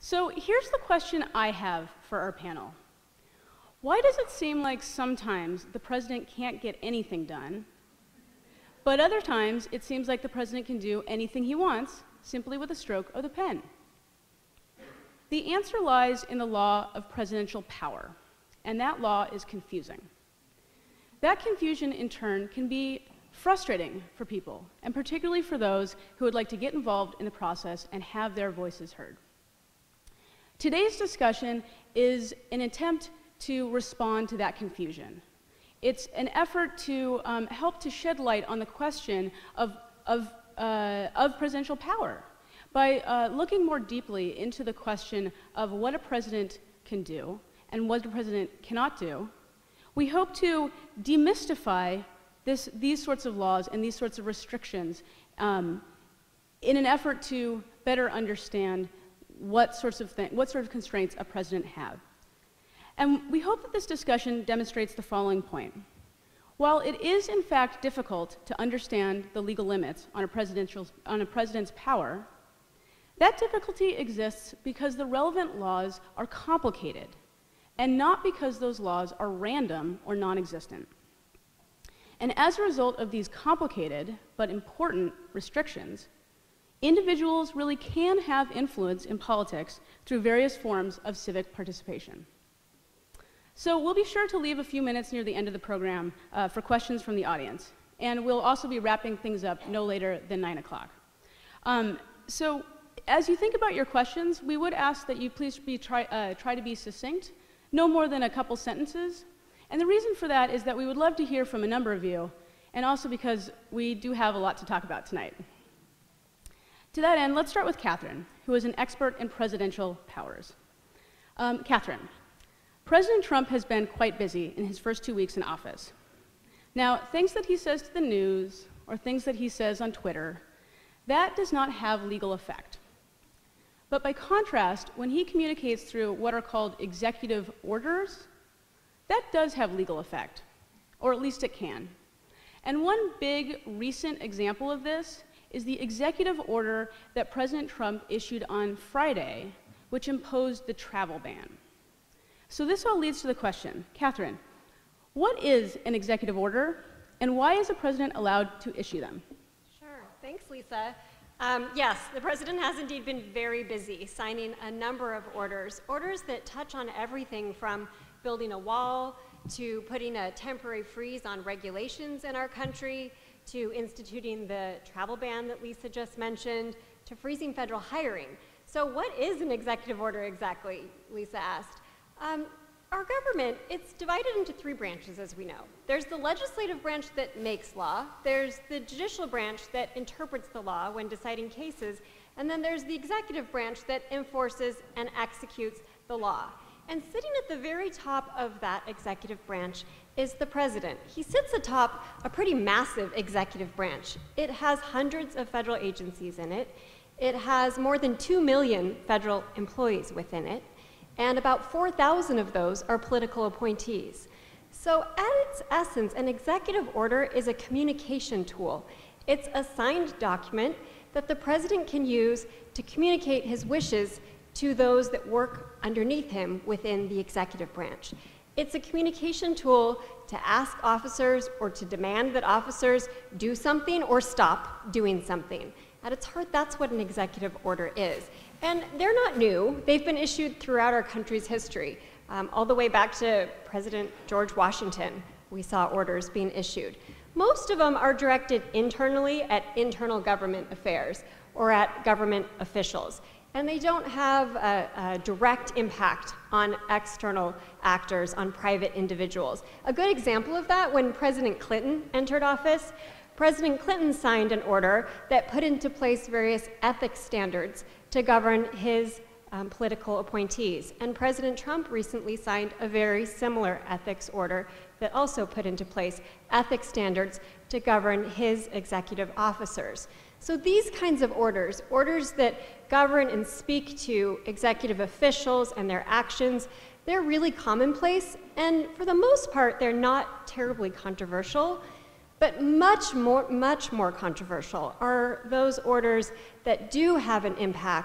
So here's the question I have for our panel. Why does it seem like sometimes the president can't get anything done, but other times it seems like the president can do anything he wants simply with a stroke of the pen? The answer lies in the law of presidential power, and that law is confusing. That confusion, in turn, can be frustrating for people, and particularly for those who would like to get involved in the process and have their voices heard. Today's discussion is an attempt to respond to that confusion. It's an effort to help to shed light on the question of presidential power by looking more deeply into the question of what a president can do and what a president cannot do. We hope to demystify these sorts of laws and these sorts of restrictions in an effort to better understand what sort of constraints a president has. And we hope that this discussion demonstrates the following point. While it is in fact difficult to understand the legal limits on a president's power, that difficulty exists because the relevant laws are complicated, and not because those laws are random or non-existent. And as a result of these complicated but important restrictions, individuals really can have influence in politics through various forms of civic participation. So we'll be sure to leave a few minutes near the end of the program for questions from the audience. And we'll also be wrapping things up no later than 9 o'clock. So as you think about your questions, we would ask that you please try to be succinct, no more than a couple sentences. And the reason for that is that we would love to hear from a number of you, and also because we do have a lot to talk about tonight. To that end, let's start with Kathryn, who is an expert in presidential powers. Kathryn, President Trump has been quite busy in his first 2 weeks in office. Now, things that he says to the news or things that he says on Twitter, that does not have legal effect. But by contrast, when he communicates through what are called executive orders, that does have legal effect, or at least it can. And one big recent example of this is the executive order that President Trump issued on Friday, which imposed the travel ban. So this all leads to the question, Kathryn, what is an executive order, and why is a president allowed to issue them? Sure, thanks, Lisa. Yes, the president has indeed been very busy signing a number of orders that touch on everything from building a wall to putting a temporary freeze on regulations in our country, to instituting the travel ban that Lisa just mentioned, to freezing federal hiring. So what is an executive order exactly, Lisa asked? Our government, it's divided into 3 branches, as we know. There's the legislative branch that makes law, there's the judicial branch that interprets the law when deciding cases, and then there's the executive branch that enforces and executes the law. And sitting at the very top of that executive branch is the president. He sits atop a pretty massive executive branch. It has hundreds of federal agencies in it. It has more than 2 million federal employees within it, and about 4,000 of those are political appointees. So at its essence, an executive order is a communication tool. It's a signed document that the president can use to communicate his wishes to those that work underneath him within the executive branch. It's a communication tool to ask officers or to demand that officers do something or stop doing something. At its heart, that's what an executive order is. And they're not new. They've been issued throughout our country's history. All the way back to President George Washington, we saw orders being issued. Most of them are directed internally at internal government affairs or at government officials. And they don't have a direct impact on external actors, on private individuals. A good example of that, when President Clinton entered office, President Clinton signed an order that put into place various ethics standards to govern his political appointees. And President Trump recently signed a very similar ethics order that also put into place ethics standards to govern his executive officers. So these kinds of orders that govern and speak to executive officials and their actions, they're really commonplace, and for the most part, they're not terribly controversial. But much more controversial are those orders that do have an impact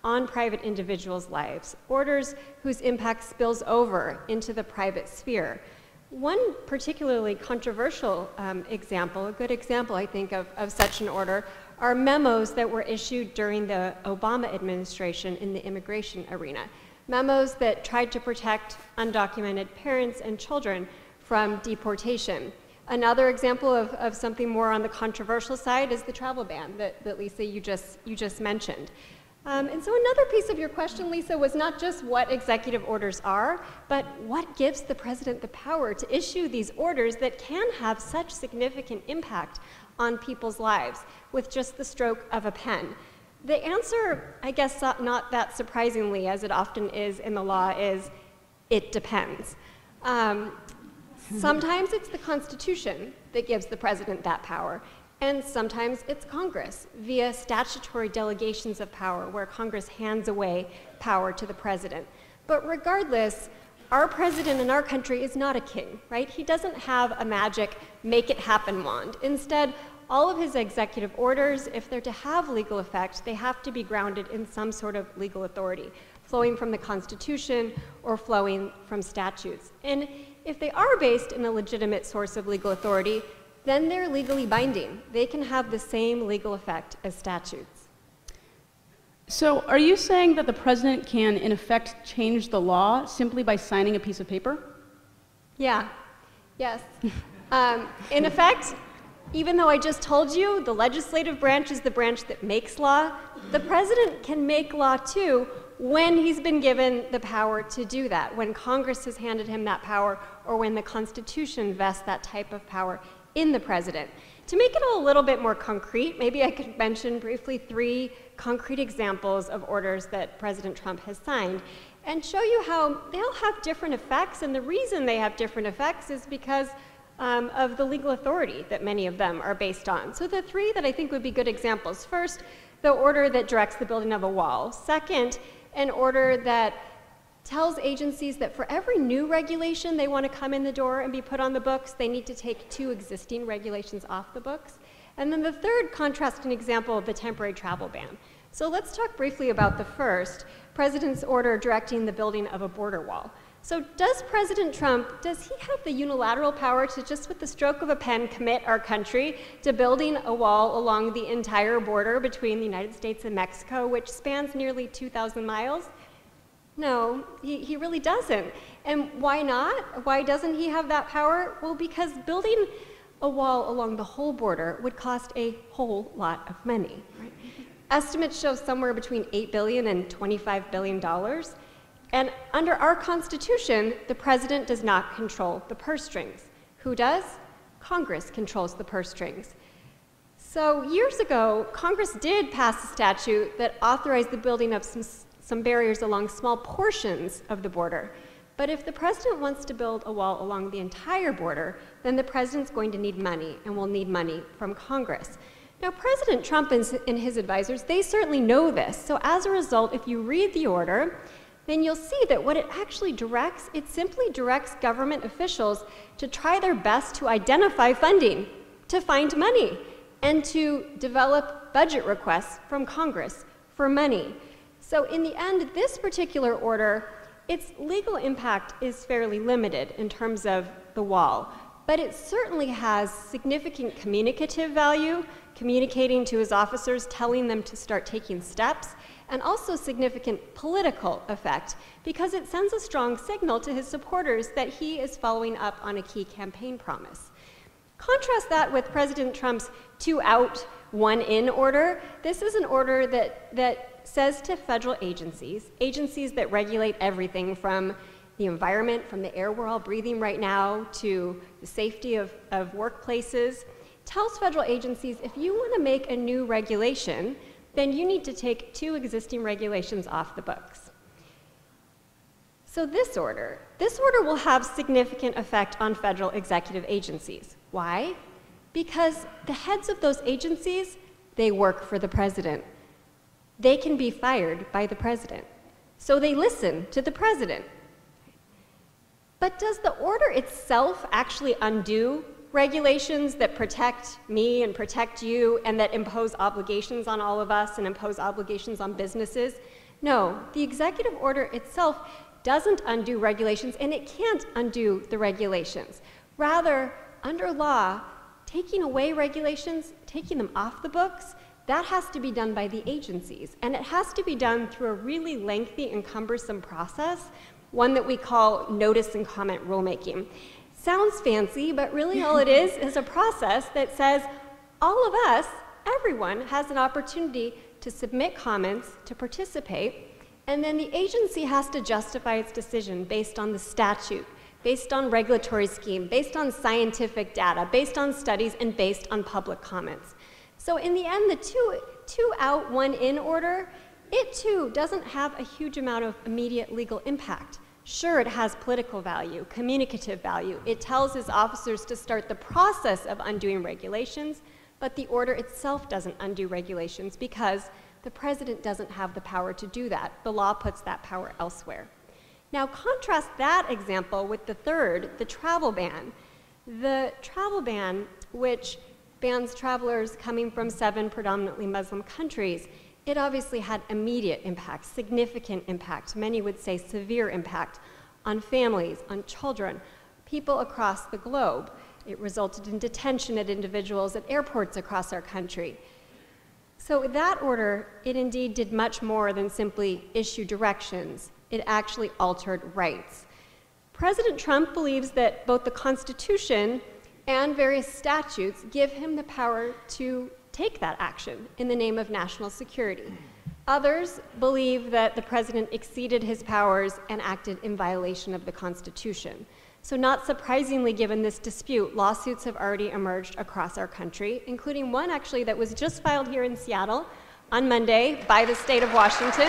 on private individuals' lives, orders whose impact spills over into the private sphere. One particularly controversial example, a good example, I think, of such an order, are memos that were issued during the Obama administration in the immigration arena. Memos that tried to protect undocumented parents and children from deportation. Another example of something more on the controversial side is the travel ban that Lisa, you just mentioned. And so another piece of your question, Lisa, was not just what executive orders are, but what gives the president the power to issue these orders that can have such significant impact on people's lives with just the stroke of a pen. The answer, I guess not that surprisingly, as it often is in the law, is it depends. Sometimes it's the Constitution that gives the president that power, and sometimes it's Congress via statutory delegations of power where Congress hands away power to the president. But regardless, our president in our country is not a king, right? He doesn't have a magic make it happen wand. Instead, all of his executive orders, if they're to have legal effect, they have to be grounded in some sort of legal authority, flowing from the Constitution or flowing from statutes. And if they are based in a legitimate source of legal authority, then they're legally binding. They can have the same legal effect as statutes. So are you saying that the president can, in effect, change the law simply by signing a piece of paper? Yeah, yes. In effect, even though I just told you the legislative branch is the branch that makes law, the president can make law too when he's been given the power to do that, when Congress has handed him that power, or when the Constitution vests that type of power in the president. To make it a little bit more concrete, maybe I could mention briefly 3 concrete examples of orders that President Trump has signed and show you how they all have different effects, and the reason they have different effects is because of the legal authority that many of them are based on. So the 3 that I think would be good examples. First, the order that directs the building of a wall. Second, an order that tells agencies that for every new regulation they want to come in the door and be put on the books, they need to take 2 existing regulations off the books. And then the third contrasting example of the temporary travel ban. So let's talk briefly about the first, President's order directing the building of a border wall. So does President Trump, does he have the unilateral power to just with the stroke of a pen commit our country to building a wall along the entire border between the United States and Mexico, which spans nearly 2,000 miles? No, he really doesn't. And why not? Why doesn't he have that power? Well, because building a wall along the whole border would cost a whole lot of money. Right? Estimates show somewhere between $8 billion and $25 billion. And under our Constitution, the president does not control the purse strings. Who does? Congress controls the purse strings. So years ago, Congress did pass a statute that authorized the building of some barriers along small portions of the border. But if the president wants to build a wall along the entire border, then the president's going to need money and will need money from Congress. Now, President Trump and his advisors, they certainly know this. So as a result, if you read the order, then you'll see that what it actually directs, it simply directs government officials to try their best to identify funding, to find money, and to develop budget requests from Congress for money. So in the end, this particular order, its legal impact is fairly limited in terms of the wall, but it certainly has significant communicative value, communicating to his officers, telling them to start taking steps, and also significant political effect because it sends a strong signal to his supporters that he is following up on a key campaign promise. Contrast that with President Trump's 2 out, 1 in order. This is an order that says to federal agencies that regulate everything from the environment, from the air we're all breathing right now, to the safety of workplaces, tells federal agencies if you want to make a new regulation, then you need to take 2 existing regulations off the books. So this order will have significant effect on federal executive agencies. Why? Because the heads of those agencies, they work for the president. They can be fired by the president. So they listen to the president. But does the order itself actually undo regulations that protect me and protect you and that impose obligations on all of us and impose obligations on businesses? No, the executive order itself doesn't undo regulations, and it can't undo the regulations. Rather, under law, taking away regulations, taking them off the books, that has to be done by the agencies, and it has to be done through a really lengthy and cumbersome process, one that we call notice and comment rulemaking. Sounds fancy, but really all it is a process that says all of us, everyone, has an opportunity to submit comments, to participate, and then the agency has to justify its decision based on the statute, based on regulatory scheme, based on scientific data, based on studies, and based on public comments. So in the end, the two out, one in order, it too doesn't have a huge amount of immediate legal impact. Sure, it has political value, communicative value. It tells his officers to start the process of undoing regulations, but the order itself doesn't undo regulations because the president doesn't have the power to do that. The law puts that power elsewhere. Now contrast that example with the third, the travel ban. The travel ban, which bans travelers coming from 7 predominantly Muslim countries, it obviously had immediate impact, significant impact, many would say severe impact on families, on children, people across the globe. It resulted in detention of individuals at airports across our country. So that order, it indeed did much more than simply issue directions. It actually altered rights. President Trump believes that both the Constitution and various statutes give him the power to take that action in the name of national security. Others believe that the president exceeded his powers and acted in violation of the Constitution. So not surprisingly, given this dispute, lawsuits have already emerged across our country, including one actually that was just filed here in Seattle on Monday by the state of Washington.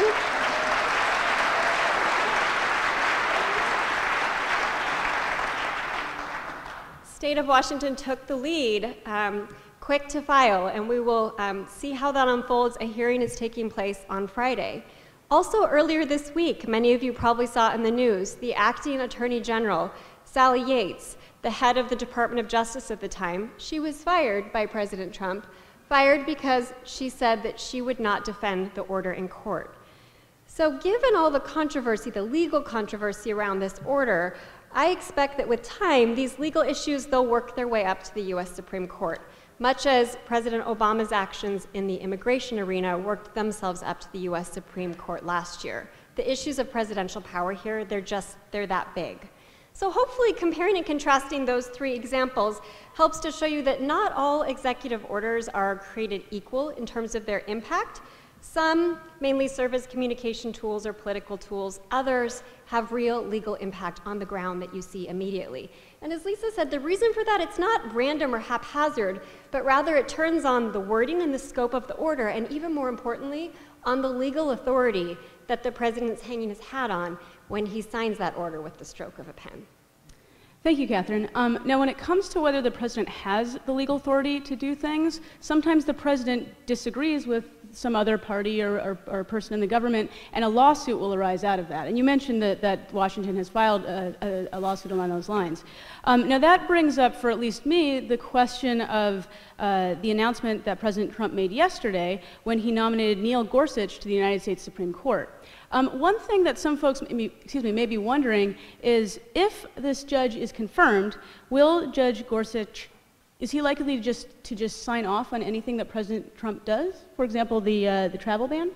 State of Washington took the lead, quick to file, and we will see how that unfolds. A hearing is taking place on Friday. Also earlier this week, many of you probably saw in the news, the acting Attorney General, Sallie Yates, the head of the Department of Justice at the time, she was fired by President Trump, fired because she said that she would not defend the order in court. So given all the controversy, the legal controversy around this order, I expect that with time, these legal issues, they'll work their way up to the US Supreme Court, much as President Obama's actions in the immigration arena worked themselves up to the US Supreme Court last year. The issues of presidential power here, they're that big. So hopefully comparing and contrasting those 3 examples helps to show you that not all executive orders are created equal in terms of their impact. Some mainly serve as communication tools or political tools. Others have real legal impact on the ground that you see immediately. And as Lisa said, the reason for that, it's not random or haphazard, but rather it turns on the wording and the scope of the order, and even more importantly, on the legal authority that the president's hanging his hat on when he signs that order with the stroke of a pen. Thank you, Kathryn. Now, when it comes to whether the president has the legal authority to do things, sometimes the president disagrees with some other party or person in the government, and a lawsuit will arise out of that. And you mentioned that Washington has filed a lawsuit along those lines. Now, that brings up, for at least me, the question of the announcement that President Trump made yesterday when he nominated Neil Gorsuch to the United States Supreme Court. One thing that some folks may be wondering is, if this judge is confirmed, will Judge Gorsuch, is he likely to just sign off on anything that President Trump does? For example, the travel ban?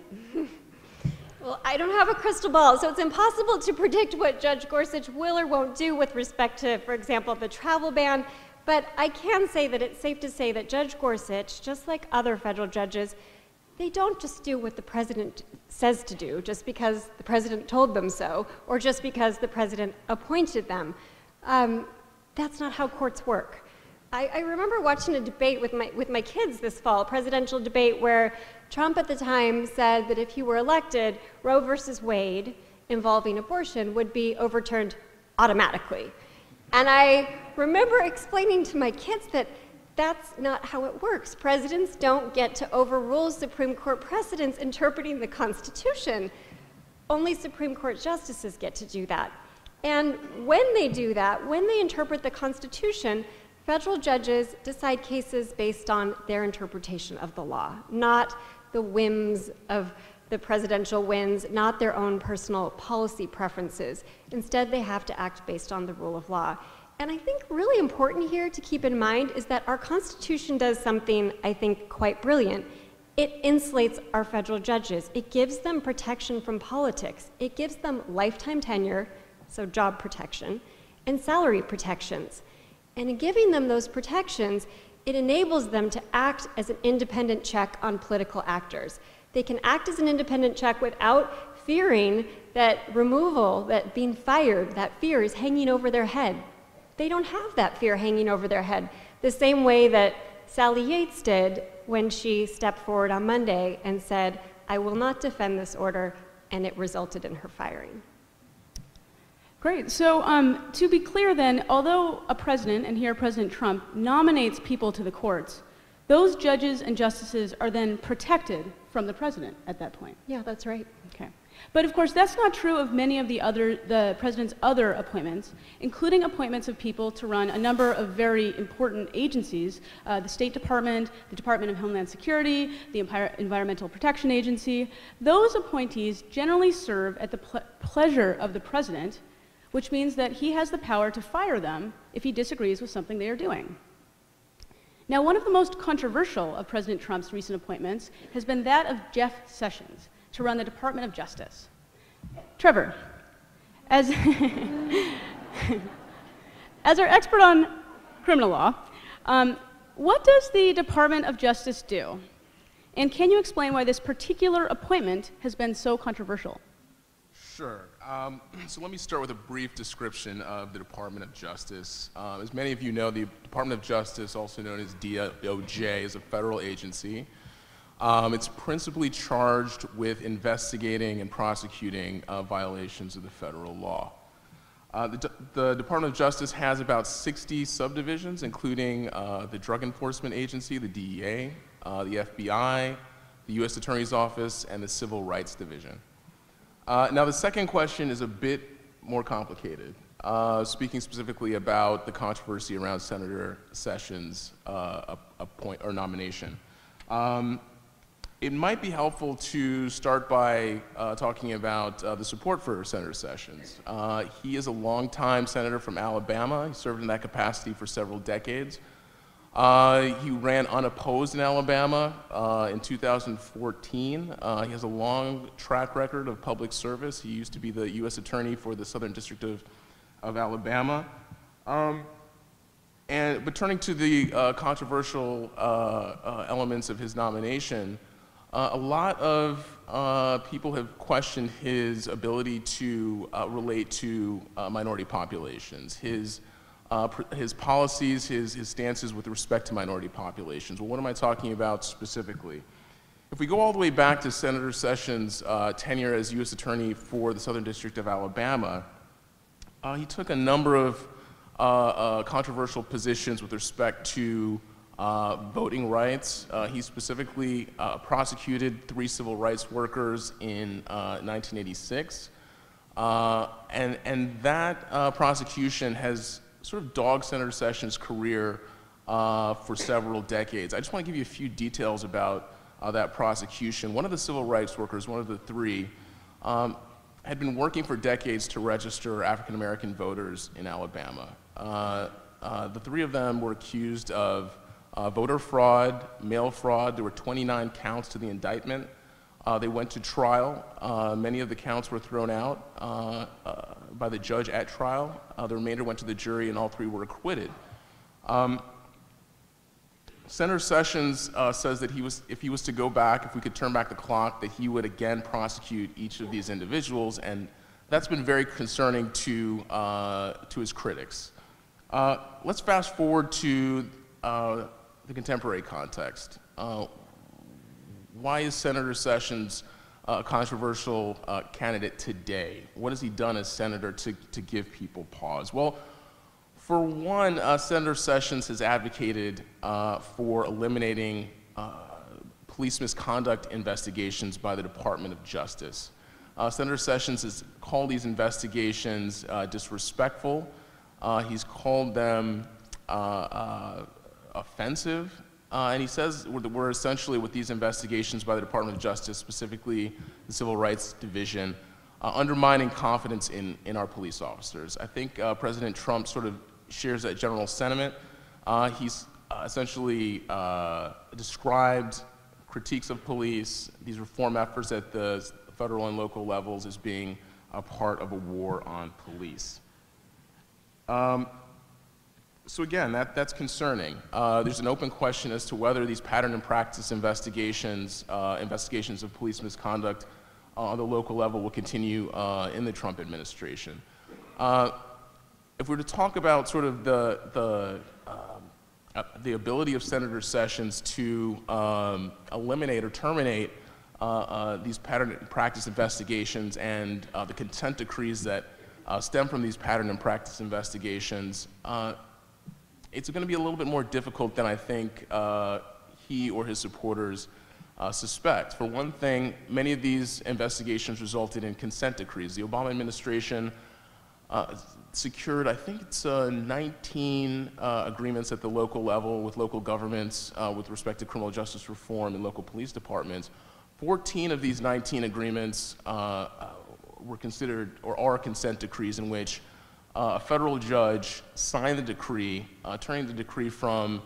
Well, I don't have a crystal ball, so it's impossible to predict what Judge Gorsuch will or won't do with respect to, for example, the travel ban. But I can say that it's safe to say that Judge Gorsuch, just like other federal judges, they don't just do what the president says to do just because the president told them so, or just because the president appointed them. That's not how courts work. I remember watching a debate with my kids this fall, a presidential debate where Trump at the time said that if he were elected, Roe versus Wade involving abortion would be overturned automatically. And I remember explaining to my kids that that's not how it works. Presidents don't get to overrule Supreme Court precedents interpreting the Constitution. Only Supreme Court justices get to do that. And when they do that, when they interpret the Constitution, federal judges decide cases based on their interpretation of the law, not the whims of the presidential wins, not their own personal policy preferences. Instead, they have to act based on the rule of law. And I think really important here to keep in mind is that our Constitution does something, I think, quite brilliant. It insulates our federal judges. It gives them protection from politics. It gives them lifetime tenure, so job protection, and salary protections. And in giving them those protections, it enables them to act as an independent check on political actors. They can act as an independent check without fearing that removal, that being fired, that fear is hanging over their head. They don't have that fear hanging over their head, the same way that Sallie Yates did when she stepped forward on Monday and said, "I will not defend this order," and it resulted in her firing. Great. So to be clear then, although a president, and here President Trump, nominates people to the courts, those judges and justices are then protected from the president at that point. Yeah, that's right. Okay. But of course, that's not true of many of the president's other appointments, including appointments of people to run a number of very important agencies, the State Department, the Department of Homeland Security, the Environmental Protection Agency. Those appointees generally serve at the pleasure of the president, which means that he has the power to fire them if he disagrees with something they are doing. Now, one of the most controversial of President Trump's recent appointments has been that of Jeff Sessions to run the Department of Justice. Trevor, as, as our expert on criminal law, what does the Department of Justice do? And can you explain why this particular appointment has been so controversial? Sure. So let me start with a brief description of the Department of Justice. As many of you know, the Department of Justice, also known as DOJ, is a federal agency. It's principally charged with investigating and prosecuting violations of the federal law. The Department of Justice has about 60 subdivisions, including the Drug Enforcement Agency, the DEA, the FBI, the U.S. Attorney's Office, and the Civil Rights Division. Now, the second question is a bit more complicated, speaking specifically about the controversy around Senator Sessions' nomination. It might be helpful to start by talking about the support for Senator Sessions. He is a longtime senator from Alabama. He served in that capacity for several decades. He ran unopposed in Alabama in 2014. He has a long track record of public service. He used to be the U.S. Attorney for the Southern District of Alabama. But turning to the controversial elements of his nomination, a lot of people have questioned his ability to relate to minority populations, his policies, his stances with respect to minority populations. Well, what am I talking about specifically? If we go all the way back to Senator Sessions' tenure as U.S. Attorney for the Southern District of Alabama, he took a number of controversial positions with respect to voting rights. He specifically prosecuted 3 civil rights workers in 1986. And that prosecution has sort of dogged Senator Sessions' career for several decades. I just want to give you a few details about that prosecution. One of the civil rights workers, one of the 3, had been working for decades to register African-American voters in Alabama. The 3 of them were accused of voter fraud, mail fraud. There were 29 counts to the indictment. They went to trial. Many of the counts were thrown out by the judge at trial. The remainder went to the jury, and all 3 were acquitted. Senator Sessions says that if he was to go back, if we could turn back the clock, that he would again prosecute each of these individuals, and that's been very concerning to his critics. Let's fast forward to the contemporary context. Why is Senator Sessions a controversial candidate today? What has he done as senator to give people pause? Well, for one, Senator Sessions has advocated for eliminating police misconduct investigations by the Department of Justice. Senator Sessions has called these investigations disrespectful. He's called them offensive, And he says we're essentially, with these investigations by the Department of Justice, specifically the Civil Rights Division, undermining confidence in our police officers. I think President Trump sort of shares that general sentiment. He's essentially described critiques of police, these reform efforts at the federal and local levels, as being a part of a war on police. So again, that's concerning. There's an open question as to whether these pattern and practice investigations, investigations of police misconduct on the local level will continue in the Trump administration. If we were to talk about sort of the ability of Senator Sessions to eliminate or terminate these pattern and practice investigations and the consent decrees that stem from these pattern and practice investigations, it's going to be a little bit more difficult than I think he or his supporters suspect. For one thing, many of these investigations resulted in consent decrees. The Obama administration secured, I think it's 19 agreements at the local level with local governments with respect to criminal justice reform and local police departments. 14 of these 19 agreements were considered or are consent decrees in which a federal judge signed the decree, turning the decree from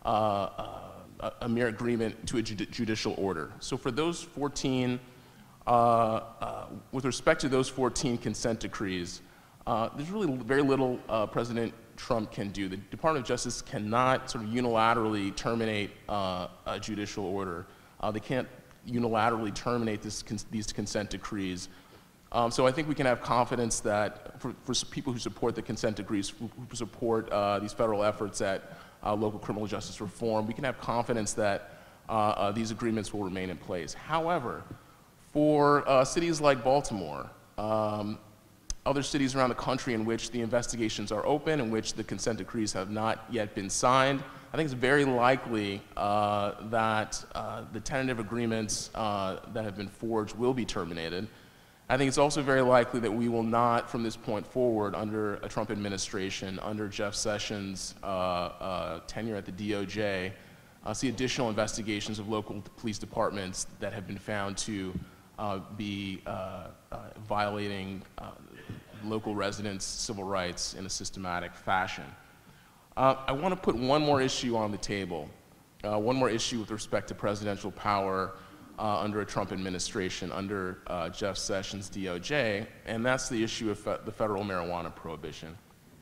a mere agreement to a judicial order. So for those 14, with respect to those 14 consent decrees, there's really very little President Trump can do. The Department of Justice cannot sort of unilaterally terminate a judicial order. They can't unilaterally terminate these consent decrees. So I think we can have confidence that for people who support the consent decrees, who support these federal efforts at local criminal justice reform, we can have confidence that these agreements will remain in place. However, for cities like Baltimore, other cities around the country in which the investigations are open, in which the consent decrees have not yet been signed, I think it's very likely that the tentative agreements that have been forged will be terminated. I think it's also very likely that we will not, from this point forward, under a Trump administration, under Jeff Sessions' tenure at the DOJ, see additional investigations of local police departments that have been found to be violating local residents' civil rights in a systematic fashion. I want to put one more issue on the table, one more issue with respect to presidential power under a Trump administration, under Jeff Sessions' DOJ, and that's the issue of the federal marijuana prohibition.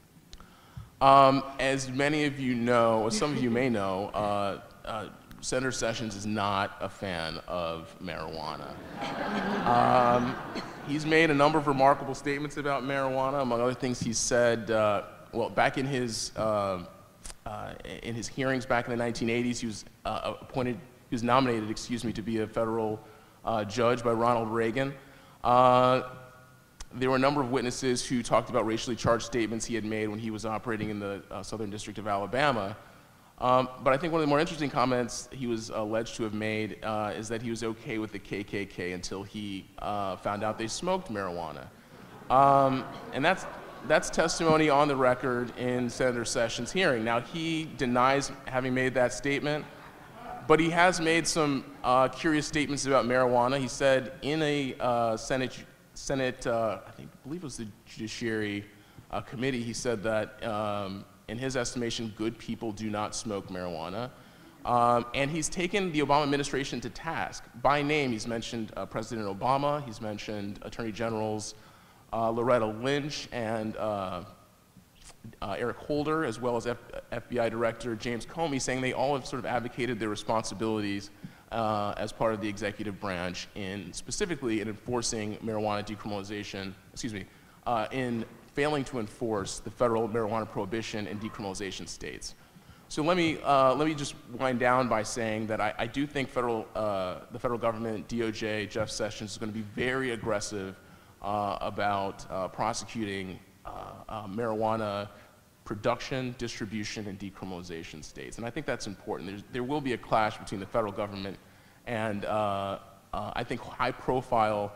As many of you know, or some of you may know, Senator Sessions is not a fan of marijuana. He's made a number of remarkable statements about marijuana. Among other things, he said, well, back in his hearings back in the 1980s, he was he was nominated, to be a federal judge by Ronald Reagan. There were a number of witnesses who talked about racially charged statements he had made when he was operating in the Southern District of Alabama. But I think one of the more interesting comments he was alleged to have made is that he was okay with the KKK until he found out they smoked marijuana. And that's testimony on the record in Senator Sessions' hearing. Now, he denies having made that statement, but he has made some curious statements about marijuana. He said in a Senate, I believe it was the Judiciary Committee, he said that in his estimation, good people do not smoke marijuana. And he's taken the Obama administration to task. By name, he's mentioned President Obama, he's mentioned Attorney Generals Loretta Lynch and Eric Holder, as well as FBI Director James Comey, saying they all have sort of advocated their responsibilities as part of the executive branch specifically in enforcing marijuana decriminalization, in failing to enforce the federal marijuana prohibition in decriminalization states. So let me just wind down by saying that I do think the federal government, DOJ, Jeff Sessions, is going to be very aggressive about prosecuting marijuana production, distribution, and decriminalization states. And I think that's important. There will be a clash between the federal government and I think high-profile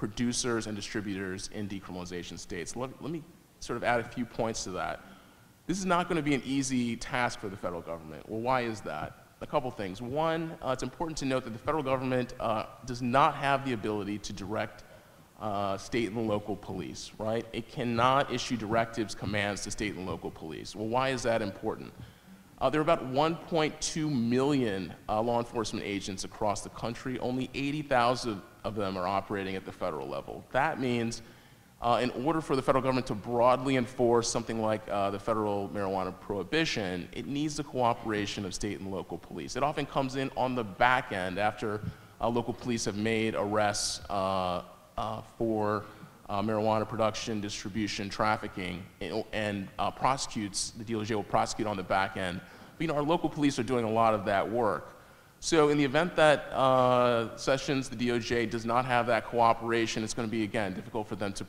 producers and distributors in decriminalization states. Let me sort of add a few points to that. This is not going to be an easy task for the federal government. Well, why is that? A couple things. One, it's important to note that the federal government does not have the ability to direct state and local police, right? It cannot issue directives, commands to state and local police. Well, why is that important? There are about 1.2 million law enforcement agents across the country. Only 80,000 of them are operating at the federal level. That means in order for the federal government to broadly enforce something like the federal marijuana prohibition, it needs the cooperation of state and local police. It often comes in on the back end after local police have made arrests for marijuana production, distribution, trafficking, and prosecutes, the DOJ will prosecute on the back end. But our local police are doing a lot of that work. So in the event that Sessions, the DOJ, does not have that cooperation, it's going to be, again, difficult for them to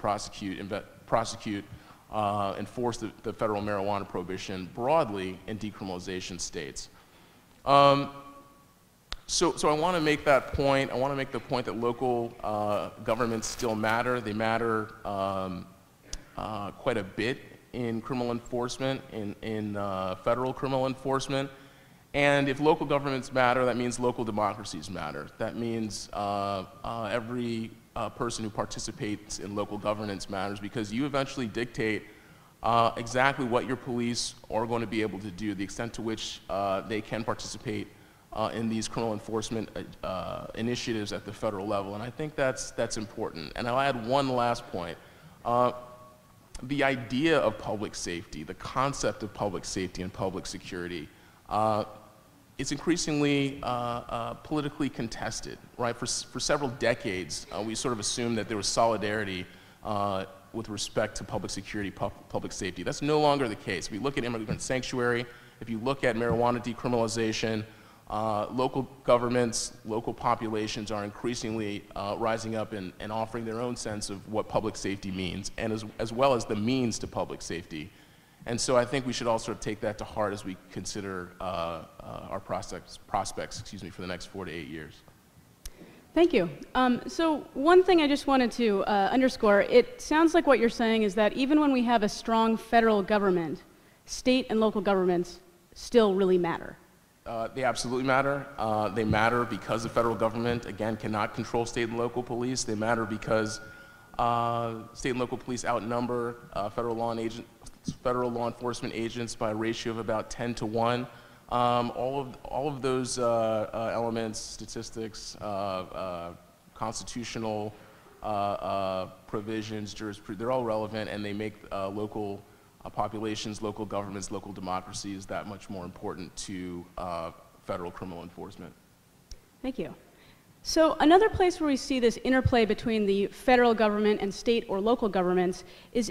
enforce the federal marijuana prohibition broadly in decriminalization states. So I want to make that point. I want to make the point that local governments still matter. They matter quite a bit in criminal enforcement, in federal criminal enforcement. And if local governments matter, that means local democracies matter. That means every person who participates in local governance matters, because you eventually dictate exactly what your police are going to be able to do, the extent to which they can participate in these criminal enforcement initiatives at the federal level. And I think that's important. And I'll add one last point. The idea of public safety, the concept of public safety and public security, it's increasingly politically contested, right? For several decades, we sort of assumed that there was solidarity with respect to public security, public safety. That's no longer the case. If you look at immigrant sanctuary, if you look at marijuana decriminalization, local governments, local populations are increasingly rising up and offering their own sense of what public safety means, and as well as the means to public safety. And so I think we should also take that to heart as we consider our prospects for the next 4 to 8 years. Thank you. So one thing I just wanted to underscore, it sounds like what you're saying is that even when we have a strong federal government, state and local governments still really matter. They absolutely matter. They matter because the federal government, again, cannot control state and local police. They matter because state and local police outnumber federal law enforcement agents by a ratio of about 10 to 1. All of those elements, statistics, constitutional provisions, jurisprudence, they're all relevant, and they make local populations, local governments, local democracies that much more important to federal criminal enforcement. Thank you. So another place where we see this interplay between the federal government and state or local governments is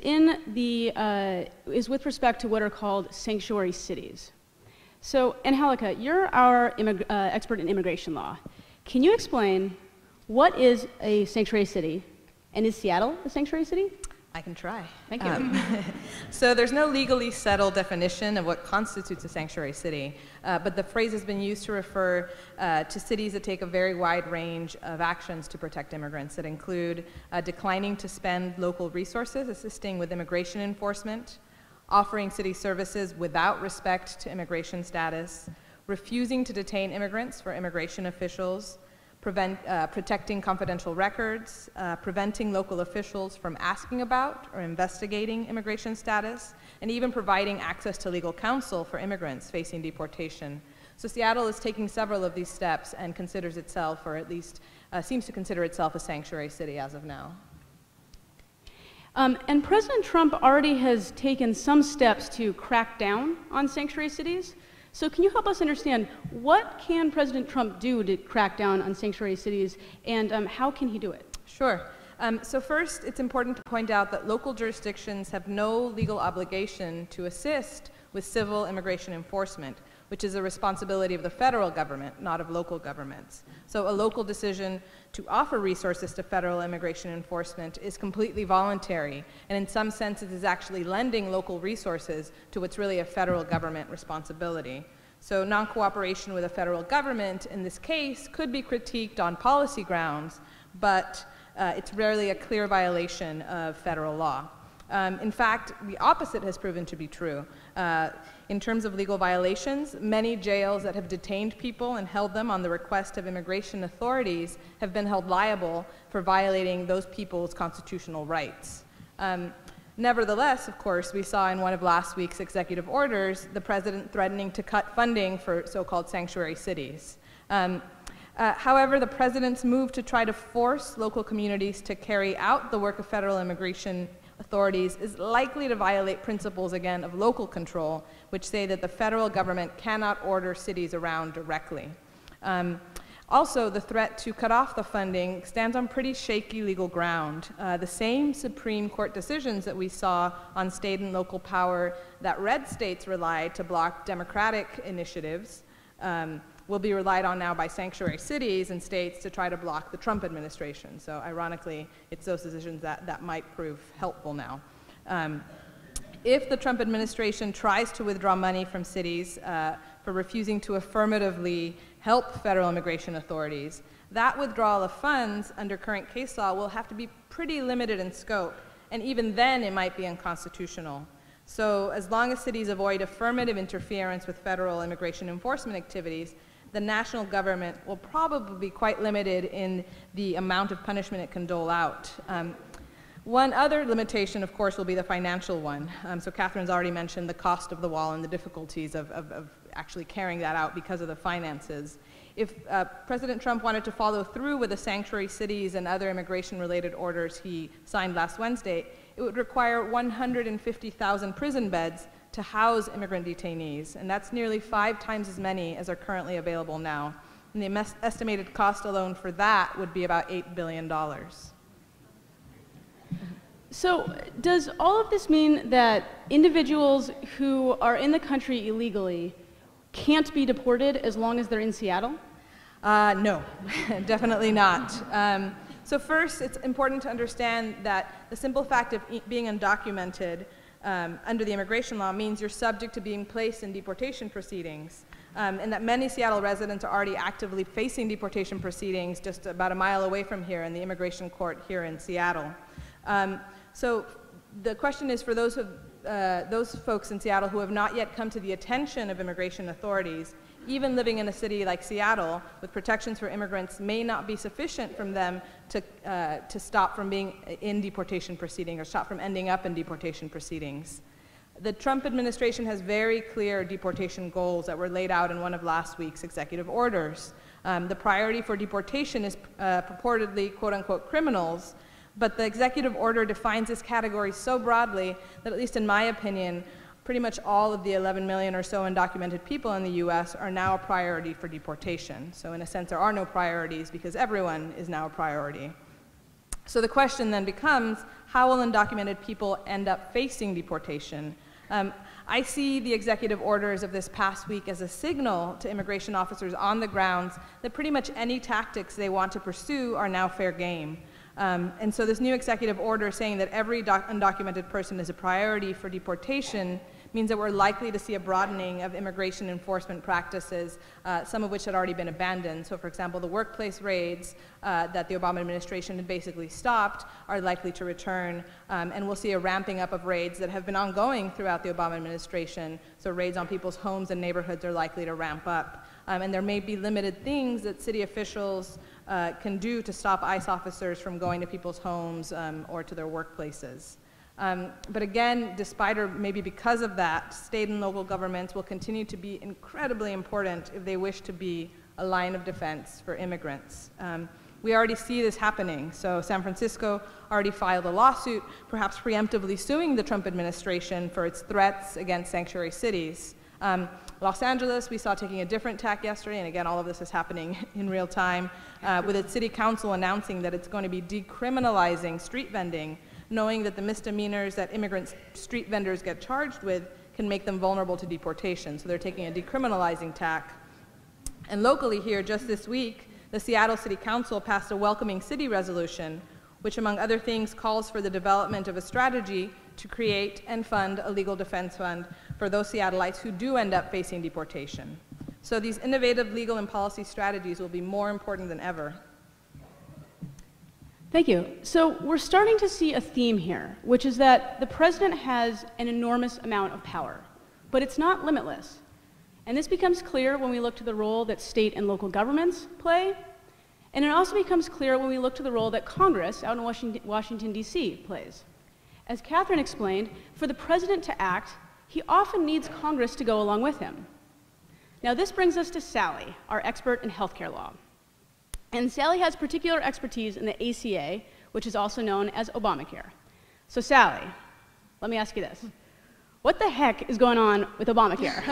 with respect to what are called sanctuary cities. So Angelica, you're our expert in immigration law. Can you explain what is a sanctuary city, and is Seattle a sanctuary city? I can try. Thank you. So there's no legally settled definition of what constitutes a sanctuary city, but the phrase has been used to refer to cities that take a very wide range of actions to protect immigrants that include declining to spend local resources, assisting with immigration enforcement, offering city services without respect to immigration status, refusing to detain immigrants for immigration officials, protecting confidential records, preventing local officials from asking about or investigating immigration status, and even providing access to legal counsel for immigrants facing deportation. So Seattle is taking several of these steps and considers itself, or at least seems to consider itself, a sanctuary city as of now. And President Trump already has taken some steps to crack down on sanctuary cities. So can you help us understand, what can President Trump do to crack down on sanctuary cities, and how can he do it? Sure. So first, it's important to point out that local jurisdictions have no legal obligation to assist with civil immigration enforcement, which is a responsibility of the federal government, not of local governments. So a local decision to offer resources to federal immigration enforcement is completely voluntary, and in some senses is actually lending local resources to what's really a federal government responsibility. So non-cooperation with a federal government in this case could be critiqued on policy grounds, but it's rarely a clear violation of federal law. In fact, the opposite has proven to be true. In terms of legal violations, many jails that have detained people and held them on the request of immigration authorities have been held liable for violating those people's constitutional rights. Nevertheless, of course, we saw in one of last week's executive orders the president threatening to cut funding for so-called sanctuary cities. However, the president's move to try to force local communities to carry out the work of federal immigration authorities is likely to violate principles, again, of local control, which say that the federal government cannot order cities around directly. Also, the threat to cut off the funding stands on pretty shaky legal ground. The same Supreme Court decisions that we saw on state and local power that red states relied to block democratic initiatives will be relied on now by sanctuary cities and states to try to block the Trump administration. So ironically, it's those decisions that might prove helpful now. If the Trump administration tries to withdraw money from cities for refusing to affirmatively help federal immigration authorities, that withdrawal of funds under current case law will have to be pretty limited in scope, and even then it might be unconstitutional. So as long as cities avoid affirmative interference with federal immigration enforcement activities, the national government will probably be quite limited in the amount of punishment it can dole out. One other limitation, of course, will be the financial one. So Kathryn's already mentioned the cost of the wall and the difficulties of actually carrying that out because of the finances. If President Trump wanted to follow through with the sanctuary cities and other immigration-related orders he signed last Wednesday, it would require 150,000 prison beds to house immigrant detainees, and that's nearly 5 times as many as are currently available now. And the estimated cost alone for that would be about $8 billion. So does all of this mean that individuals who are in the country illegally can't be deported as long as they're in Seattle? No, definitely not. So first, it's important to understand that the simple fact of being undocumented under the immigration law means you're subject to being placed in deportation proceedings, and that many Seattle residents are already actively facing deportation proceedings just about a mile away from here in the immigration court here in Seattle. So the question is for those folks in Seattle who have not yet come to the attention of immigration authorities, even living in a city like Seattle with protections for immigrants may not be sufficient from them to stop from being in deportation proceedings or stop from ending up in deportation proceedings. The Trump administration has very clear deportation goals that were laid out in one of last week's executive orders. The priority for deportation is purportedly quote-unquote criminals, but the executive order defines this category so broadly that, at least in my opinion, pretty much all of the 11 million or so undocumented people in the US are now a priority for deportation. So in a sense, there are no priorities because everyone is now a priority. So the question then becomes, how will undocumented people end up facing deportation? I see the executive orders of this past week as a signal to immigration officers on the grounds that pretty much any tactics they want to pursue are now fair game. And so this new executive order saying that every undocumented person is a priority for deportation means that we're likely to see a broadening of immigration enforcement practices, some of which had already been abandoned. So for example, the workplace raids that the Obama administration had basically stopped are likely to return, and we'll see a ramping up of raids that have been ongoing throughout the Obama administration. So raids on people's homes and neighborhoods are likely to ramp up. And there may be limited things that city officials can do to stop ICE officers from going to people's homes or to their workplaces. But again, despite or maybe because of that, state and local governments will continue to be incredibly important if they wish to be a line of defense for immigrants. We already see this happening. So San Francisco already filed a lawsuit, perhaps preemptively suing the Trump administration for its threats against sanctuary cities. Los Angeles, we saw taking a different tack yesterday, and again, all of this is happening in real time, with its city council announcing that it's going to be decriminalizing street vending, knowing that the misdemeanors that immigrant street vendors get charged with can make them vulnerable to deportation. So they're taking a decriminalizing tack. And locally here, just this week, the Seattle City Council passed a welcoming city resolution, which among other things calls for the development of a strategy to create and fund a legal defense fund for those Seattleites who do end up facing deportation. So these innovative legal and policy strategies will be more important than ever. Thank you. So we're starting to see a theme here, which is that the president has an enormous amount of power, but it's not limitless. And this becomes clear when we look to the role that state and local governments play, and it also becomes clear when we look to the role that Congress out in Washington, D.C. plays. As Kathryn explained, for the president to act, he often needs Congress to go along with him. Now this brings us to Sallie, our expert in healthcare law. And Sallie has particular expertise in the ACA, which is also known as Obamacare. So Sallie, let me ask you this. What the heck is going on with Obamacare?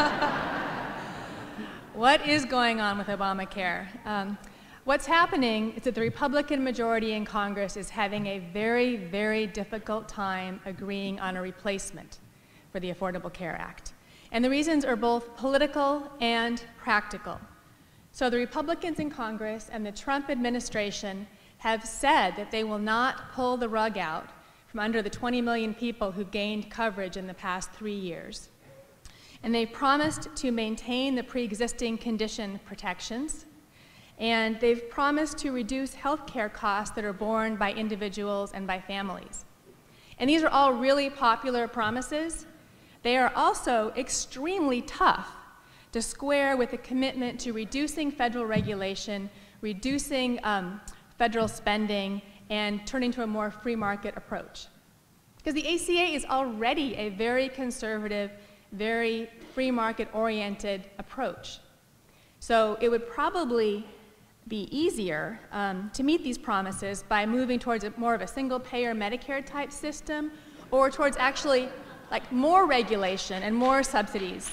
What is going on with Obamacare? What's happening is that the Republican majority in Congress is having a very, very difficult time agreeing on a replacement for the Affordable Care Act. And the reasons are both political and practical. So the Republicans in Congress and the Trump administration have said that they will not pull the rug out from under the 20 million people who gained coverage in the past 3 years. And they've promised to maintain the pre-existing condition protections. And they've promised to reduce health care costs that are borne by individuals and by families. And these are all really popular promises. They are also extremely tough to square with a commitment to reducing federal regulation, reducing federal spending, and turning to a more free market approach. Because the ACA is already a very conservative, very free market oriented approach. So it would probably be easier to meet these promises by moving towards more of a single payer Medicare type system, or towards actually like more regulation and more subsidies.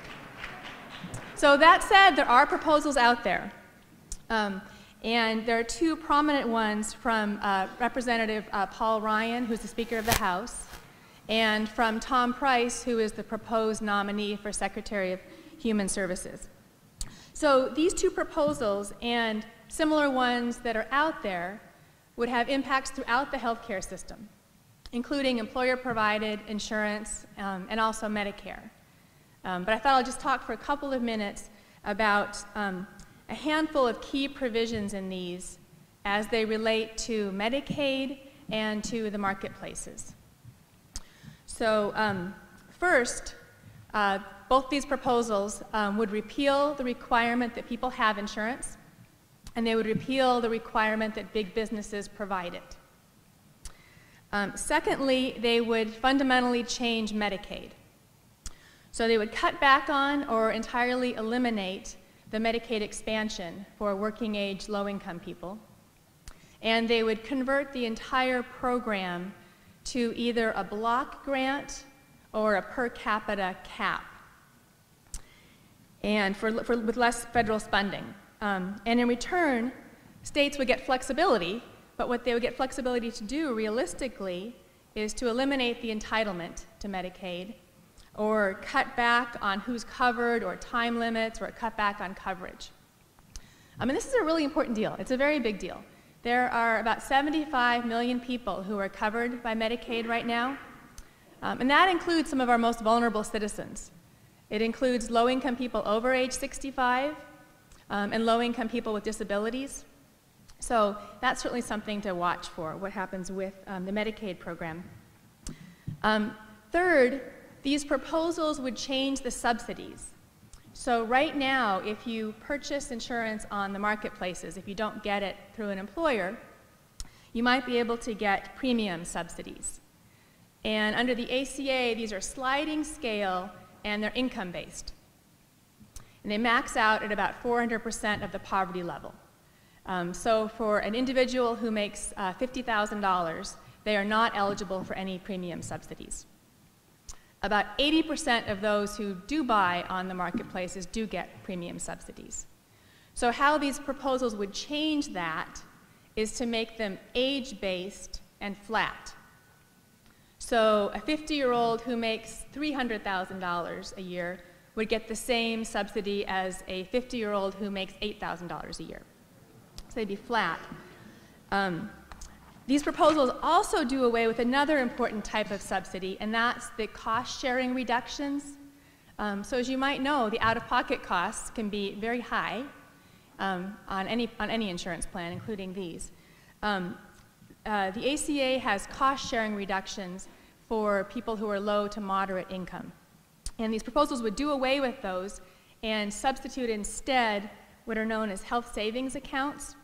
So that said, there are proposals out there. And there are two prominent ones from Representative Paul Ryan, who's the Speaker of the House, and from Tom Price, who is the proposed nominee for Secretary of Human Services. So these two proposals and similar ones that are out there would have impacts throughout the healthcare system, including employer-provided insurance and also Medicare. But I thought I'll just talk for a couple of minutes about a handful of key provisions in these as they relate to Medicaid and to the marketplaces. So first, both these proposals would repeal the requirement that people have insurance, and they would repeal the requirement that big businesses provide it. Secondly, they would fundamentally change Medicaid. So they would cut back on or entirely eliminate the Medicaid expansion for working-age, low-income people. And they would convert the entire program to either a block grant or a per capita cap, and with less federal spending. And in return, states would get flexibility, but what they would get flexibility to do realistically is to eliminate the entitlement to Medicaid, or cut back on who's covered, or time limits, or cut back on coverage. And this is a really important deal. It's a very big deal. There are about 75 million people who are covered by Medicaid right now, and that includes some of our most vulnerable citizens. It includes low-income people over age 65, and low-income people with disabilities. So that's certainly something to watch for, what happens with the Medicaid program. Third, these proposals would change the subsidies. So right now, if you purchase insurance on the marketplaces, if you don't get it through an employer, you might be able to get premium subsidies. And under the ACA, these are sliding scale and they're income-based. And they max out at about 400% of the poverty level. So for an individual who makes $50,000, they are not eligible for any premium subsidies. About 80% of those who do buy on the marketplaces do get premium subsidies. So how these proposals would change that is to make them age-based and flat. So a 50-year-old who makes $300,000 a year would get the same subsidy as a 50-year-old who makes $8,000 a year. So they'd be flat. These proposals also do away with another important type of subsidy, and that's the cost-sharing reductions. So as you might know, the out-of-pocket costs can be very high on any insurance plan, including these. the ACA has cost-sharing reductions for people who are low to moderate income. And these proposals would do away with those and substitute instead what are known as health savings accounts.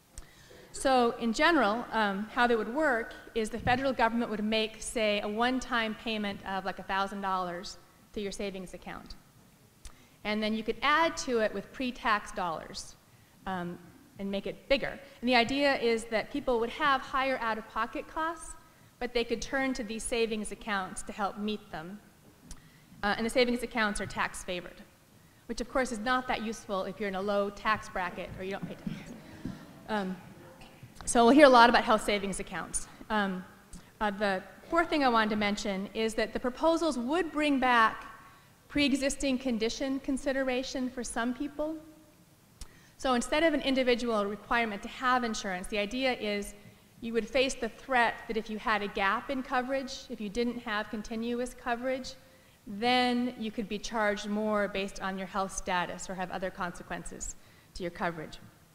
So in general, how they would work is the federal government would make, say, a one-time payment of like $1,000 to your savings account. And then you could add to it with pre-tax dollars and make it bigger. And the idea is that people would have higher out-of-pocket costs, but they could turn to these savings accounts to help meet them. And the savings accounts are tax-favored, which of course is not that useful if you're in a low tax bracket or you don't pay taxes. So we'll hear a lot about health savings accounts. The fourth thing I wanted to mention is that the proposals would bring back pre-existing condition consideration for some people. So instead of an individual requirement to have insurance, the idea is you would face the threat that if you had a gap in coverage, if you didn't have continuous coverage, then you could be charged more based on your health status or have other consequences to your coverage.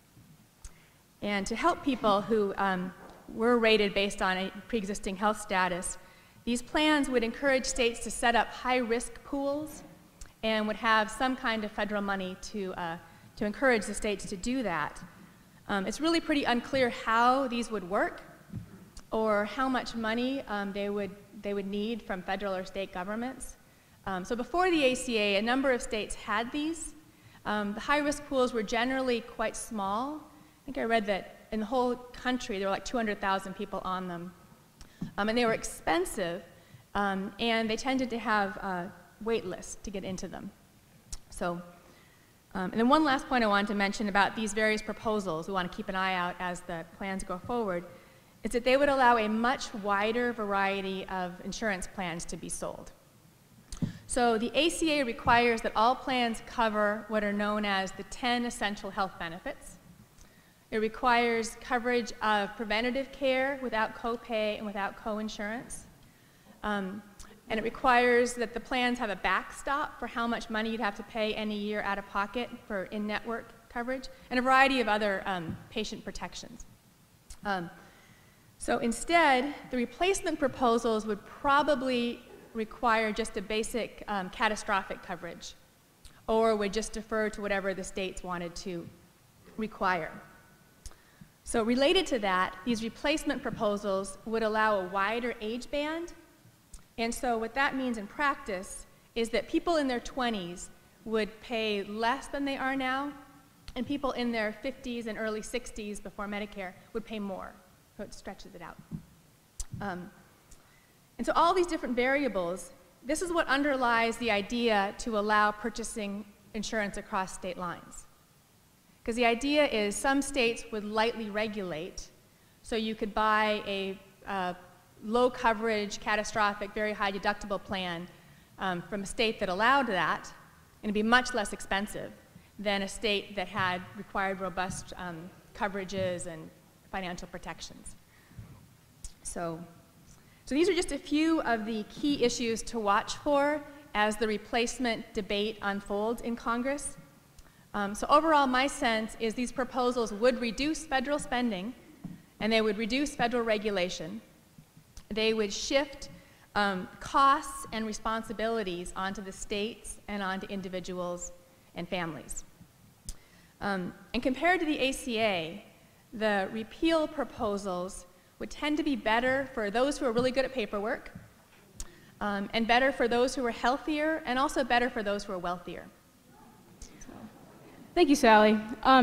And to help people who were rated based on a pre-existing health status, these plans would encourage states to set up high-risk pools and would have some kind of federal money to encourage the states to do that. It's really pretty unclear how these would work or how much money they would need from federal or state governments. So before the ACA, a number of states had these. The high-risk pools were generally quite small. I think I read that in the whole country there were like 200,000 people on them. And they were expensive, and they tended to have wait lists to get into them. So, and then one last point I wanted to mention about these various proposals, we want to keep an eye out as the plans go forward, is that they would allow a much wider variety of insurance plans to be sold. So the ACA requires that all plans cover what are known as the 10 essential health benefits. It requires coverage of preventative care without copay and without coinsurance. And it requires that the plans have a backstop for how much money you'd have to pay any year out of pocket for in-network coverage, and a variety of other patient protections. So instead, the replacement proposals would probably require just a basic catastrophic coverage, or would just defer to whatever the states wanted to require. So related to that, these replacement proposals would allow a wider age band. And so what that means in practice is that people in their 20s would pay less than they are now, and people in their 50s and early 60s before Medicare would pay more. So it stretches it out. And so all these different variables, this is what underlies the idea to allow purchasing insurance across state lines. Because the idea is some states would lightly regulate, so you could buy a low coverage, catastrophic, very high deductible plan from a state that allowed that, and it'd be much less expensive than a state that had required robust coverages and financial protections. So these are just a few of the key issues to watch for as the replacement debate unfolds in Congress. So overall, my sense is these proposals would reduce federal spending, and they would reduce federal regulation. They would shift costs and responsibilities onto the states and onto individuals and families. And compared to the ACA, the repeal proposals would tend to be better for those who are really good at paperwork, and better for those who are healthier, and also better for those who are wealthier. Thank you, Sallie.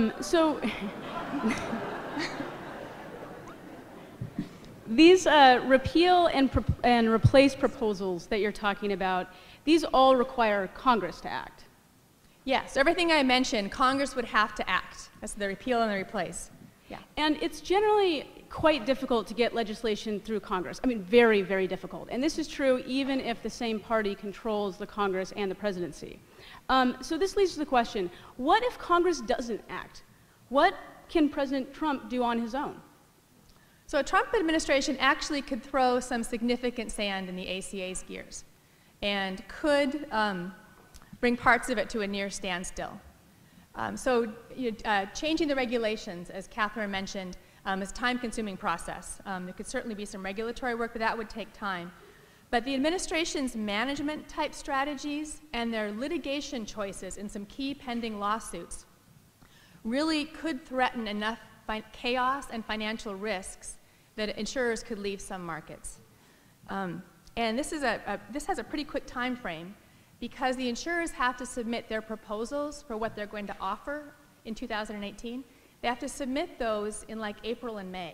These repeal and replace proposals that you're talking about, these all require Congress to act. Yes, everything I mentioned, Congress would have to act. That's the repeal and the replace. Yeah. And it's generally quite difficult to get legislation through Congress. I mean, very, very difficult. And this is true even if the same party controls the Congress and the presidency. So this leads to the question, what if Congress doesn't act? What can President Trump do on his own? So a Trump administration actually could throw some significant sand in the ACA's gears and could bring parts of it to a near standstill. Changing the regulations, as Kathryn mentioned, It's a time-consuming process. There could certainly be some regulatory work, but that would take time. But the administration's management-type strategies and their litigation choices in some key pending lawsuits really could threaten enough chaos and financial risks that insurers could leave some markets. And this has a pretty quick time frame because the insurers have to submit their proposals for what they're going to offer in 2018. They have to submit those in like April and May.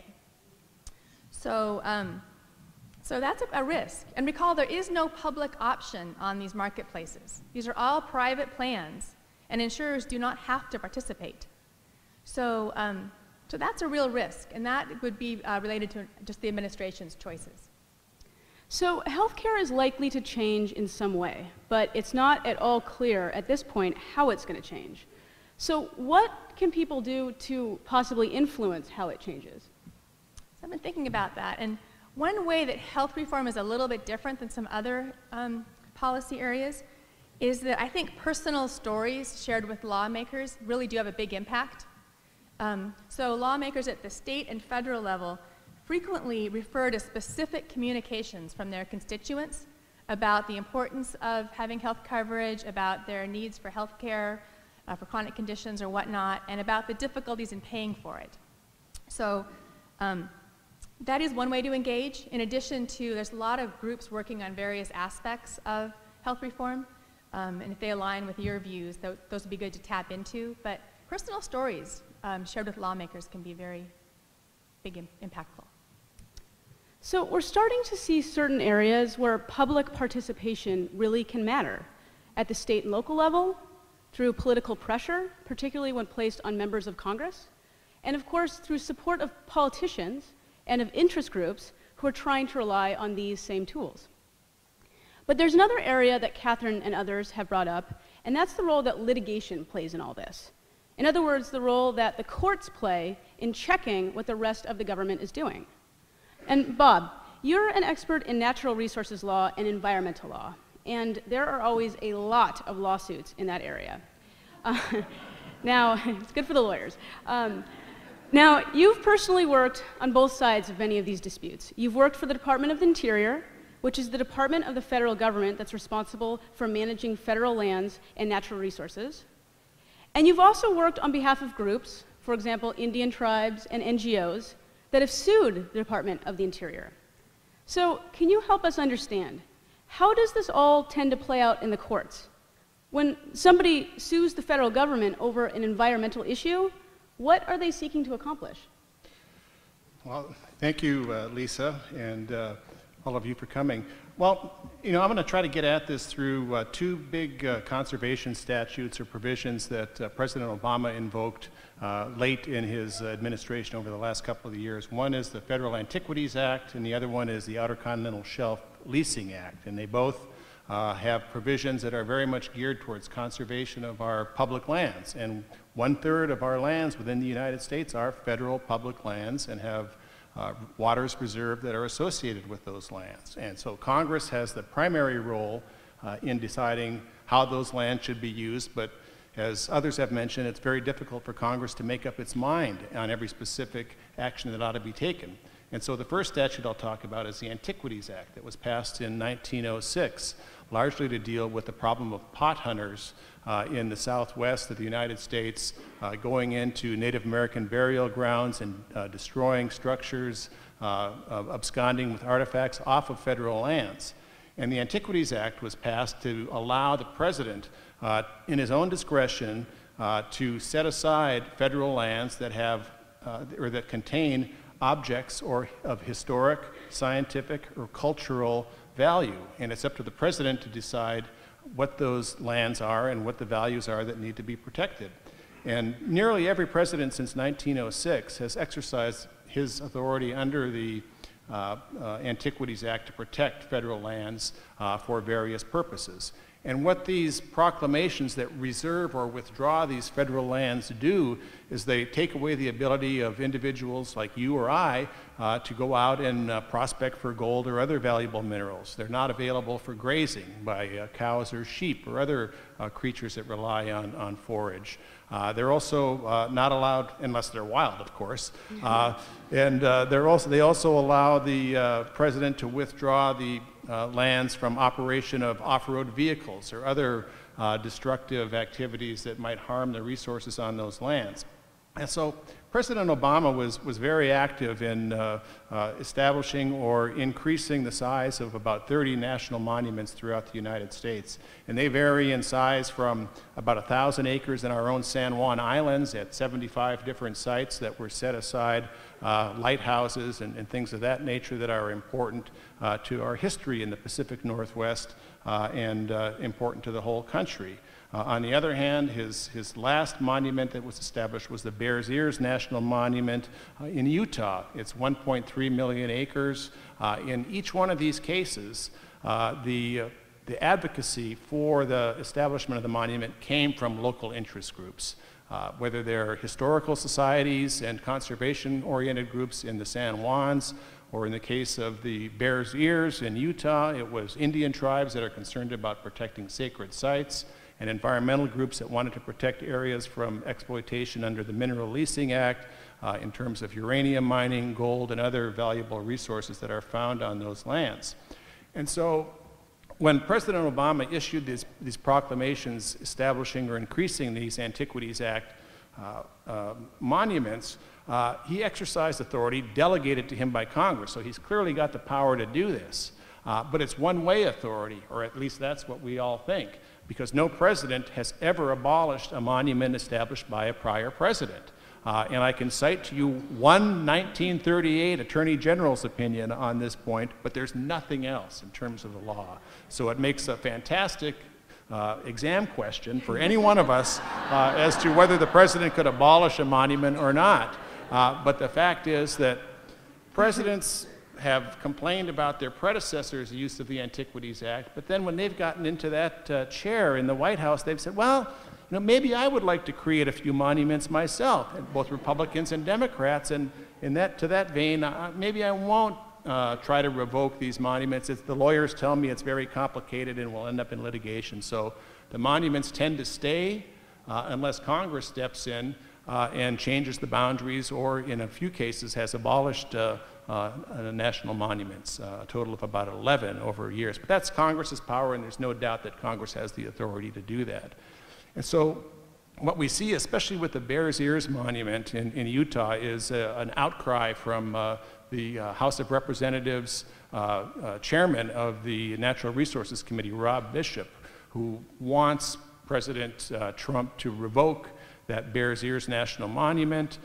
So that's a risk. And recall, there is no public option on these marketplaces. These are all private plans, and insurers do not have to participate. So that's a real risk, and that would be related to just the administration's choices. So healthcare is likely to change in some way, but it's not at all clear at this point how it's going to change. So what can people do to possibly influence how it changes? So I've been thinking about that, and one way that health reform is a little bit different than some other policy areas is that I think personal stories shared with lawmakers really do have a big impact. So lawmakers at the state and federal level frequently refer to specific communications from their constituents about the importance of having health coverage, about their needs for health care, for chronic conditions or whatnot, and about the difficulties in paying for it. So that is one way to engage. In addition to, there's a lot of groups working on various aspects of health reform, and if they align with your views, those would be good to tap into. But personal stories shared with lawmakers can be very big, impactful. So we're starting to see certain areas where public participation really can matter. At the state and local level, through political pressure, particularly when placed on members of Congress, and of course through support of politicians and of interest groups who are trying to rely on these same tools. But there's another area that Kathryn and others have brought up, and that's the role that litigation plays in all this. In other words, the role that the courts play in checking what the rest of the government is doing. And Bob, you're an expert in natural resources law and environmental law, and there are always a lot of lawsuits in that area. Now, it's good for the lawyers. Now, you've personally worked on both sides of many of these disputes. You've worked for the Department of the Interior, which is the department of the federal government that's responsible for managing federal lands and natural resources. And you've also worked on behalf of groups, for example, Indian tribes and NGOs, that have sued the Department of the Interior. So can you help us understand, how does this all tend to play out in the courts? When somebody sues the federal government over an environmental issue, what are they seeking to accomplish? Well, thank you, Lisa, and all of you for coming. Well, I'm going to try to get at this through two big conservation statutes or provisions that President Obama invoked late in his administration over the last couple of years. One is the Federal Antiquities Act, and the other one is the Outer Continental Shelf Leasing Act, and they both have provisions that are very much geared towards conservation of our public lands. And 1/3 of our lands within the United States are federal public lands and have waters reserved that are associated with those lands. And so Congress has the primary role in deciding how those lands should be used, but as others have mentioned, it's very difficult for Congress to make up its mind on every specific action that ought to be taken. And so the first statute I'll talk about is the Antiquities Act that was passed in 1906, largely to deal with the problem of pot hunters in the southwest of the United States, going into Native American burial grounds and destroying structures, absconding with artifacts off of federal lands. And the Antiquities Act was passed to allow the president, in his own discretion, to set aside federal lands that have or that contain objects of historic, scientific, or cultural value. And it's up to the president to decide what those lands are and what the values are that need to be protected. And nearly every president since 1906 has exercised his authority under the Antiquities Act to protect federal lands for various purposes. And what these proclamations that reserve or withdraw these federal lands do is they take away the ability of individuals like you or I to go out and prospect for gold or other valuable minerals. They're not available for grazing by cows or sheep or other creatures that rely on forage. They're also not allowed, unless they're wild, of course, and they also allow the president to withdraw the lands from operation of off-road vehicles or other destructive activities that might harm the resources on those lands. And so President Obama was very active in establishing or increasing the size of about 30 national monuments throughout the United States. And they vary in size from about 1,000 acres in our own San Juan Islands at 75 different sites that were set aside, lighthouses and things of that nature that are important to our history in the Pacific Northwest and important to the whole country. On the other hand, his last monument that was established was the Bears Ears National Monument in Utah. It's 1.3 million acres. In each one of these cases, the advocacy for the establishment of the monument came from local interest groups, whether they're historical societies and conservation-oriented groups in the San Juans, or in the case of the Bears Ears in Utah, it was Indian tribes that are concerned about protecting sacred sites, and environmental groups that wanted to protect areas from exploitation under the Mineral Leasing Act in terms of uranium mining, gold, and other valuable resources that are found on those lands. And so when President Obama issued these proclamations establishing or increasing these Antiquities Act monuments, he exercised authority delegated to him by Congress. So he's clearly got the power to do this. But it's one-way authority, or at least that's what we all think, because no president has ever abolished a monument established by a prior president. And I can cite to you one 1938 Attorney General's opinion on this point, but there's nothing else in terms of the law. So it makes a fantastic exam question for any one of us as to whether the president could abolish a monument or not. But the fact is that presidents have complained about their predecessors' use of the Antiquities Act, but then when they've gotten into that chair in the White House, they've said, well, maybe I would like to create a few monuments myself, and both Republicans and Democrats, and to that vein, maybe I won't try to revoke these monuments. The lawyers tell me it's very complicated and will end up in litigation. So the monuments tend to stay unless Congress steps in and changes the boundaries, or in a few cases has abolished national monuments, a total of about 11 over years. But that's Congress's power, and there's no doubt that Congress has the authority to do that. And so what we see, especially with the Bears Ears Monument in Utah, is an outcry from the House of Representatives chairman of the Natural Resources Committee, Rob Bishop, who wants President Trump to revoke that Bears Ears National Monument.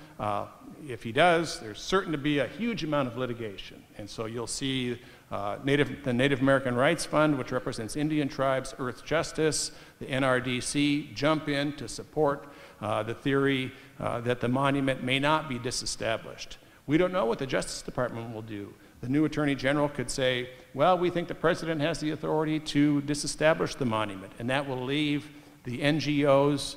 If he does, there's certain to be a huge amount of litigation. And so you'll see the Native American Rights Fund, which represents Indian tribes, Earth Justice, the NRDC jump in to support the theory that the monument may not be disestablished. We don't know what the Justice Department will do. The new Attorney General could say, well, we think the President has the authority to disestablish the monument, and that will leave the NGOs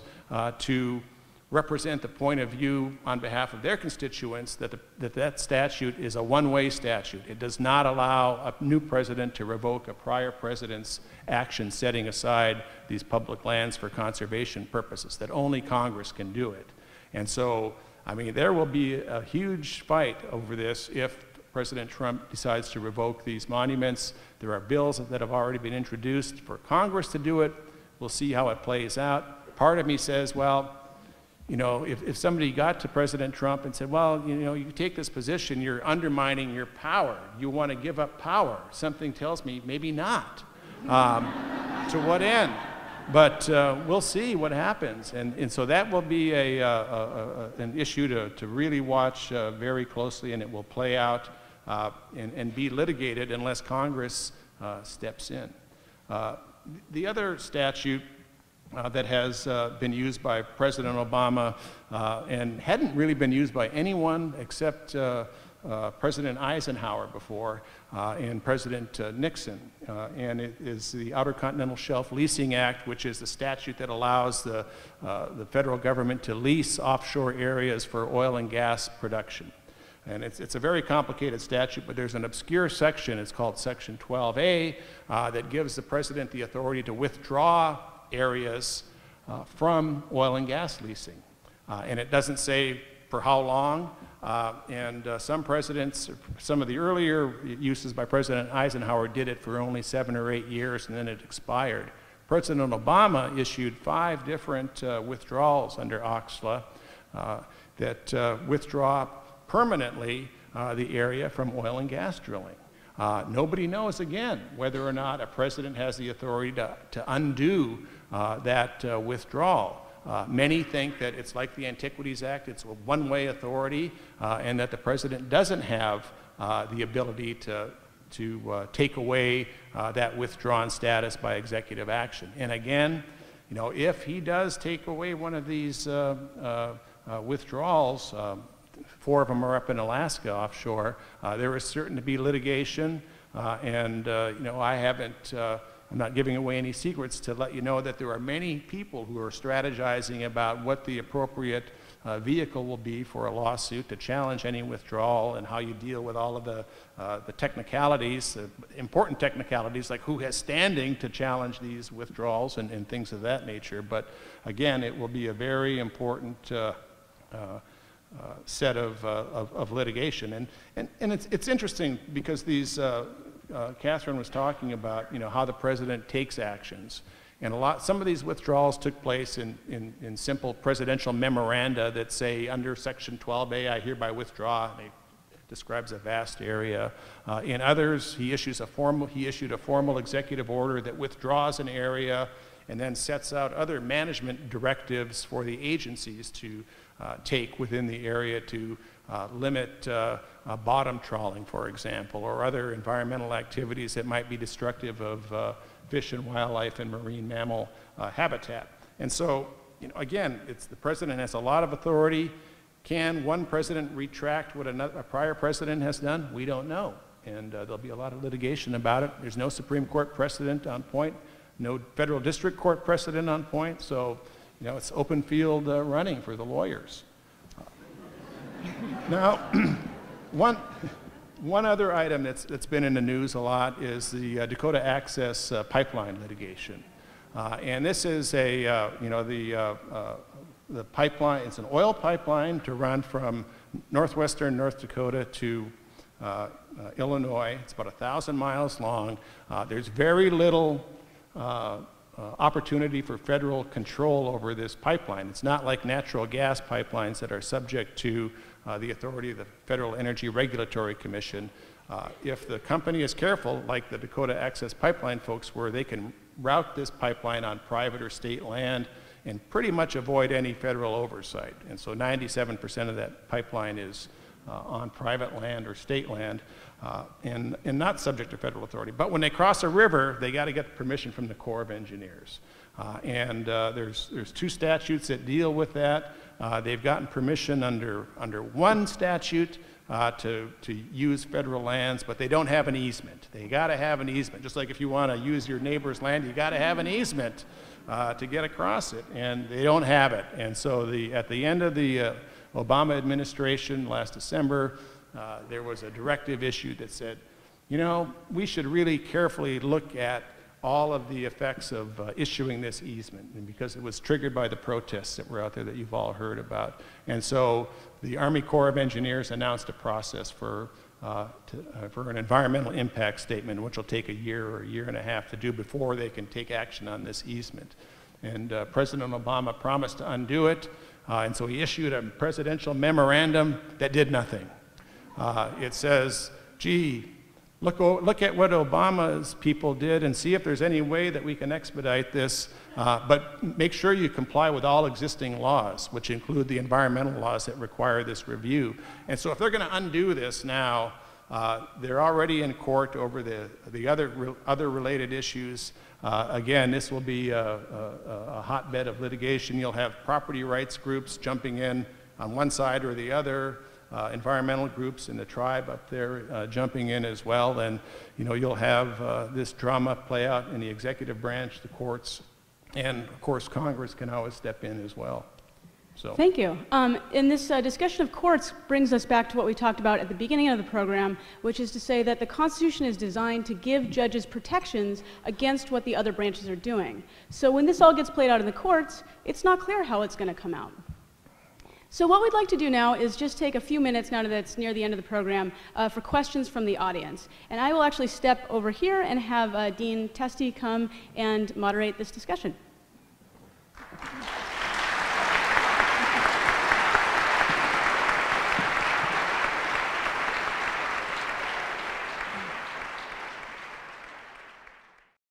to represent the point of view on behalf of their constituents that that statute is a one-way statute. It does not allow a new president to revoke a prior president's action setting aside these public lands for conservation purposes, that only Congress can do it. And so, I mean, there will be a huge fight over this if President Trump decides to revoke these monuments. There are bills that have already been introduced for Congress to do it. We'll see how it plays out. Part of me says, well, if somebody got to President Trump and said, well, you take this position, you're undermining your power. You want to give up power. Something tells me maybe not. To what end? But we'll see what happens. And so that will be an issue to really watch very closely, and it will play out and be litigated unless Congress steps in. The other statute that has been used by President Obama and hadn't really been used by anyone except President Eisenhower before and President Nixon. And it is the Outer Continental Shelf Leasing Act, which is the statute that allows the federal government to lease offshore areas for oil and gas production. And it's a very complicated statute, but there's an obscure section, it's called Section 12A, that gives the president the authority to withdraw areas from oil and gas leasing. And it doesn't say for how long, some presidents, some of the earlier uses by President Eisenhower did it for only 7 or 8 years and then it expired. President Obama issued 5 different withdrawals under OXLA that withdraw permanently the area from oil and gas drilling. Nobody knows, again, whether or not a president has the authority to undo that withdrawal. Many think that it's like the Antiquities Act, it's a one-way authority, and that the president doesn't have the ability to take away that withdrawn status by executive action. And again, you know, if he does take away one of these withdrawals, 4 of them are up in Alaska offshore, there is certain to be litigation, and you know, I'm not giving away any secrets to let you know that there are many people who are strategizing about what the appropriate vehicle will be for a lawsuit to challenge any withdrawal and how you deal with all of the technicalities, important technicalities like who has standing to challenge these withdrawals and things of that nature. But again, it will be a very important set of litigation. And it's interesting because these Kathryn was talking about, you know, how the president takes actions. And some of these withdrawals took place in simple presidential memoranda that say, under Section 12A, I hereby withdraw. And it describes a vast area. In others, he issued a formal executive order that withdraws an area and then sets out other management directives for the agencies to take within the area to limit bottom trawling, for example, or other environmental activities that might be destructive of fish and wildlife and marine mammal habitat. And so, you know, again, the president has a lot of authority. Can one president retract what a prior president has done? We don't know. And there'll be a lot of litigation about it. There's no Supreme Court precedent on point, no federal district court precedent on point. So, you know, it's open field running for the lawyers. Now, one other item that's been in the news a lot is the Dakota Access pipeline litigation. And this is the pipeline, it's an oil pipeline to run from northwestern North Dakota to Illinois. It's about 1,000 miles long. There's very little opportunity for federal control over this pipeline. It's not like natural gas pipelines that are subject to the authority of the Federal Energy Regulatory Commission. If the company is careful, like the Dakota Access Pipeline folks were, they can route this pipeline on private or state land and pretty much avoid any federal oversight. And so 97% of that pipeline is on private land or state land and not subject to federal authority. But when they cross a river, they got to get permission from the Corps of Engineers. There's 2 statutes that deal with that. They've gotten permission under one statute to use federal lands, but they don't have an easement. They got to have an easement. Just like if you want to use your neighbor's land, you got to have an easement to get across it, and they don't have it. And so at the end of the Obama administration last December, there was a directive issued that said, you know, we should really carefully look at all of the effects of issuing this easement, and because it was triggered by the protests that were out there that you've all heard about. And so the Army Corps of Engineers announced a process for an environmental impact statement, which will take a year or a year and a half to do before they can take action on this easement. And President Obama promised to undo it, and so he issued a presidential memorandum that did nothing. It says, gee, look at what Obama's people did and see if there's any way that we can expedite this, but make sure you comply with all existing laws, which include the environmental laws that require this review. And so if they're going to undo this now, they're already in court over the other related issues. Again, this will be a hotbed of litigation. You'll have property rights groups jumping in on one side or the other. Environmental groups in the tribe up there jumping in as well, and you know, you'll have this drama play out in the executive branch, the courts, and of course Congress can always step in as well. So. Thank you. And this discussion of courts brings us back to what we talked about at the beginning of the program, which is to say that the Constitution is designed to give judges protections against what the other branches are doing. So when this all gets played out in the courts, it's not clear how it's going to come out. So what we'd like to do now is just take a few minutes, now that it's near the end of the program, for questions from the audience. And I will actually step over here and have Dean Testi come and moderate this discussion.